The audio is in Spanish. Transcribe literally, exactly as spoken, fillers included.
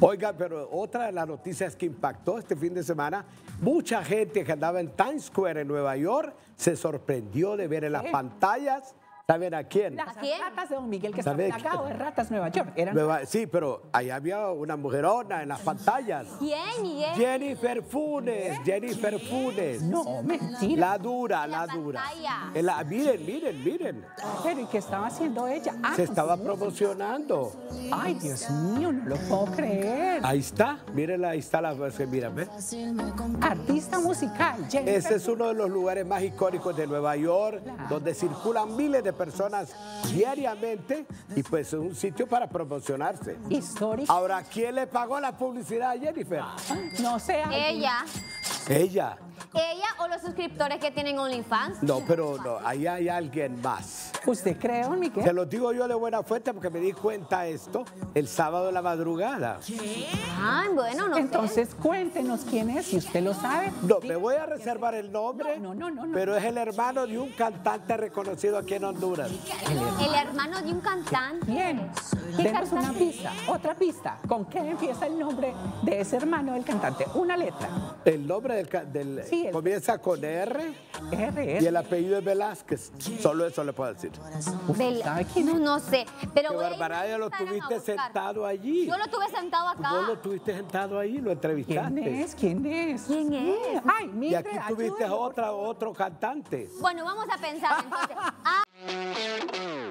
Oiga, pero otra de las noticias que impactó este fin de semana, mucha gente que andaba en Times Square en Nueva York se sorprendió de ver en las pantallas. ¿Saben a quién? Las ratas de Don Miguel, que está ¿Sabe plagado de ratas Nueva York. Eran Nueva- sí, pero ahí había una mujerona en las pantallas. ¿Quién, Miguel? Jennifer Funes, Jennifer Funes. No, mentira. La dura, la, La dura. pantalla. En la- miren, miren, miren. Pero ¿y qué estaba haciendo ella? Ah, Se estaba sí. promocionando. Ay, Dios mío, no lo puedo creer. Ahí está, mírenla, ahí está la... Mira, ¿ves? Artista musical, Jennifer. Ese es uno de los lugares más icónicos de Nueva York, Claro. donde circulan miles de personas diariamente y pues es un sitio para promocionarse. Histórico. Ahora, ¿quién le pagó la publicidad a Jennifer? No sé. Ella. Ella. Ella o los suscriptores que tienen OnlyFans. No, pero no, ahí hay alguien más. ¿Usted cree, Don Se Miguel? lo digo yo de buena fuente porque me di cuenta esto el sábado de la madrugada. Ah, bueno, no sé. Entonces cuéntenos quién es, si usted lo sabe. No, me voy a reservar el nombre, No, no, no, no, pero no. es el hermano de un cantante reconocido aquí en Honduras. El hermano de un cantante. ¿Quién? ¿Qué Denos una cantante? pista, otra pista. ¿Con qué empieza el nombre de ese hermano del cantante? Una letra. El nombre del, ca- del- Sí, el- comienza con R R, y el apellido es Velázquez. Solo eso le puedo decir. Del- ¿sabe quién no, no sé. Pero Que voy a ir a Barbaraya lo Instagram a tuviste buscar. sentado allí. Yo lo tuve sentado acá. Vos lo tuviste sentado ahí, lo entrevistaste. ¿Quién es? ¿Quién es? ¿Quién es? Ay, Y mire, aquí tuviste ayúdeme, por otra, otro cantante. Bueno, vamos a pensar entonces. Ah,